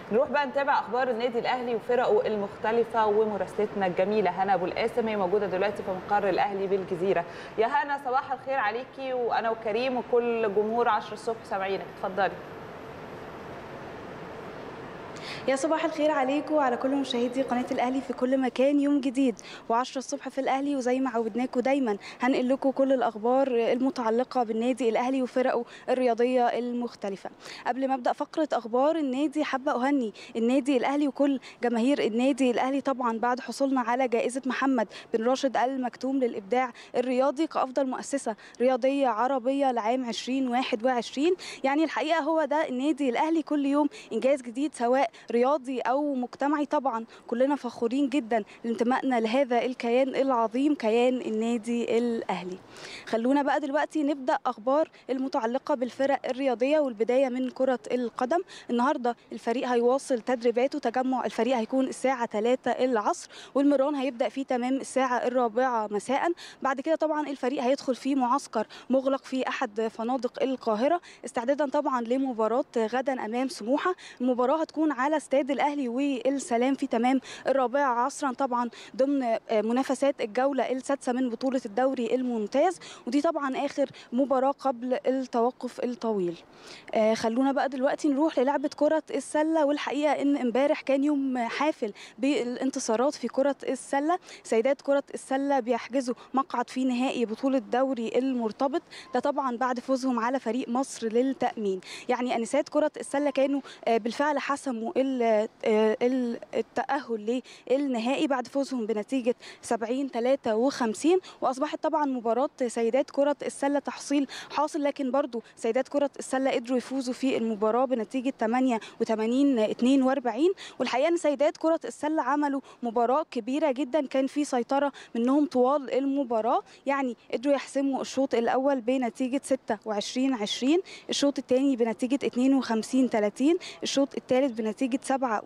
نروح بقى نتابع اخبار النادي الاهلي وفرقه المختلفه ومراسلتنا الجميله هنا ابو القاسم، هي موجوده دلوقتي في مقر الاهلي بالجزيره. يا هنا صباح الخير عليكي، وانا وكريم وكل جمهور 10 الصبح سامعينك، اتفضلي. يا صباح الخير عليكم وعلى كل مشاهدي قناة الأهلي في كل مكان. يوم جديد و10 الصبح في الأهلي، وزي ما عودناكم دايما هنقل لكم كل الأخبار المتعلقة بالنادي الأهلي وفرقه الرياضية المختلفة. قبل ما أبدأ فقرة أخبار النادي، حابة أهني النادي الأهلي وكل جماهير النادي الأهلي طبعا بعد حصولنا على جائزة محمد بن راشد آل مكتوم للإبداع الرياضي كأفضل مؤسسة رياضية عربية لعام 2021. يعني الحقيقة هو ده النادي الأهلي، كل يوم إنجاز جديد سواء رياضي أو مجتمعي. طبعا كلنا فخورين جدا لانتمائنا لهذا الكيان العظيم، كيان النادي الأهلي. خلونا بقى دلوقتي نبدأ أخبار المتعلقة بالفرق الرياضية، والبداية من كرة القدم. النهاردة الفريق هيواصل تدريباته، تجمع الفريق هيكون الساعة 3 العصر، والمران هيبدأ فيه تمام الساعة 4 مساء. بعد كده طبعا الفريق هيدخل في معسكر مغلق في أحد فنادق القاهرة استعدادا طبعا لمباراة غدا أمام سموحة. المباراة هتكون على استاد الأهلي والسلام في تمام 4 عصرا، طبعا ضمن منافسات الجولة السادسة من بطولة الدوري الممتاز، ودي طبعا آخر مباراة قبل التوقف الطويل. خلونا بقى دلوقتي نروح للعبة كرة السلة، والحقيقة إن امبارح كان يوم حافل بالانتصارات في كرة السلة. سيدات كرة السلة بيحجزوا مقعد في نهائي بطولة دوري المرتبط، ده طبعا بعد فوزهم على فريق مصر للتأمين. يعني أنسات كرة السلة كانوا بالفعل حسموا التأهل للنهائي بعد فوزهم بنتيجة 70-53، وأصبحت طبعا مباراة سيدات كرة السلة تحصيل حاصل، لكن برضو سيدات كرة السلة قدروا يفوزوا في المباراة بنتيجة 88-42. والحقيقة أن سيدات كرة السلة عملوا مباراة كبيرة جدا، كان في سيطرة منهم طوال المباراة. يعني قدروا يحسموا الشوط الأول بنتيجة 26-20، الشوط الثاني بنتيجة 52-30، الشوط الثالث بنتيجة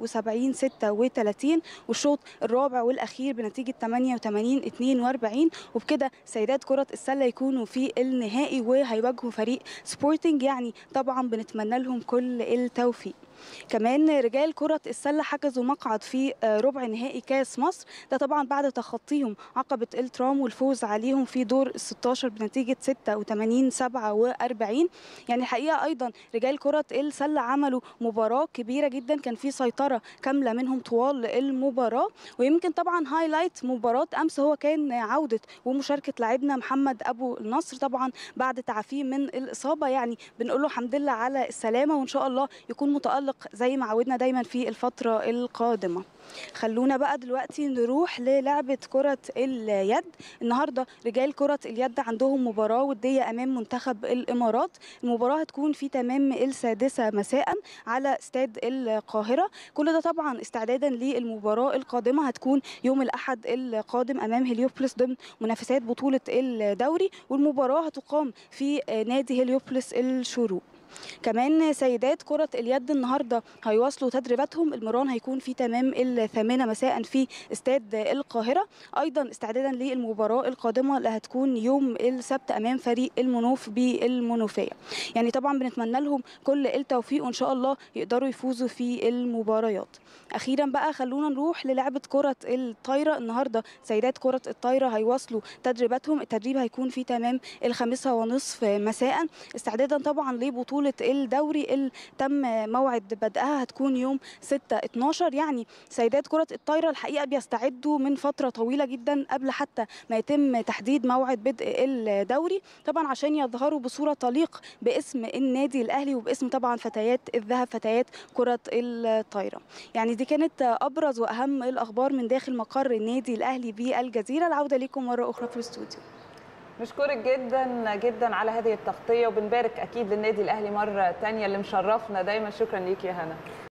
77-36، والشوط الرابع والأخير بنتيجة 88-42. وبكده سيدات كرة السلة يكونوا في النهائي وهيواجهوا فريق سبورتنج، يعني طبعا بنتمنى لهم كل التوفيق. كمان رجال كرة السلة حجزوا مقعد في ربع نهائي كاس مصر، ده طبعا بعد تخطيهم عقبة الترام والفوز عليهم في دور ال16 بنتيجة 86-47. يعني الحقيقة أيضا رجال كرة السلة عملوا مباراة كبيرة جدا، كان في سيطرة كاملة منهم طوال المباراة. ويمكن طبعا هايلايت مباراة أمس هو كان عودة ومشاركة لاعبنا محمد أبو النصر، طبعا بعد تعافيه من الإصابة. يعني بنقول له الحمد لله على السلامة، وإن شاء الله يكون متألق زي ما عودنا دايما في الفترة القادمة. خلونا بقى دلوقتي نروح للعبة كرة اليد. النهاردة رجال كرة اليد عندهم مباراة ودية أمام منتخب الإمارات. المباراة هتكون في تمام 6 مساء على استاد القاهرة. كل ده طبعا استعدادا للمباراة القادمة، هتكون يوم الأحد القادم أمام هليوبلس ضمن منافسات بطولة الدوري، والمباراة هتقام في نادي هليوبلس الشروق. كمان سيدات كرة اليد النهاردة هيواصلوا تدريباتهم، المران هيكون في تمام 8 مساء في استاد القاهرة، أيضا استعدادا للمباراة القادمة اللي هتكون يوم السبت أمام فريق المنوف بالمنوفية. يعني طبعا بنتمنى لهم كل التوفيق، وإن شاء الله يقدروا يفوزوا في المباريات. أخيرا بقى خلونا نروح للعبة كرة الطايرة. النهاردة سيدات كرة الطايرة هيواصلوا تدريباتهم، التدريب هيكون في تمام 5:30 مساء استعدادا طبعا لبطولة الدوري اللي تم موعد بدءها هتكون يوم 6/12. يعني سيدات كرة الطايرة الحقيقة بيستعدوا من فترة طويلة جدا قبل حتى ما يتم تحديد موعد بدء الدوري، طبعا عشان يظهروا بصورة تليق باسم النادي الأهلي وباسم طبعا فتيات الذهب، فتيات كرة الطايرة. يعني دي كانت أبرز وأهم الأخبار من داخل مقر النادي الأهلي بالجزيرة. العودة لكم مرة أخرى في الاستوديو. نشكرك جدا جدا على هذه التغطية، وبنبارك أكيد للنادي الأهلي مرة تانية اللي مشرفنا دايما. شكرا ليك يا هنا.